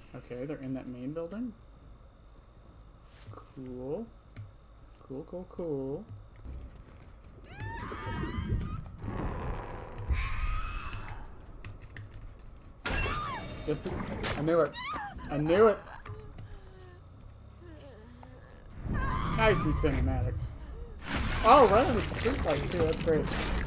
Okay, they're in that main building. Cool. Cool, cool, cool. I knew it. I knew it. Nice and cinematic. Oh, right under the street light too. That's great.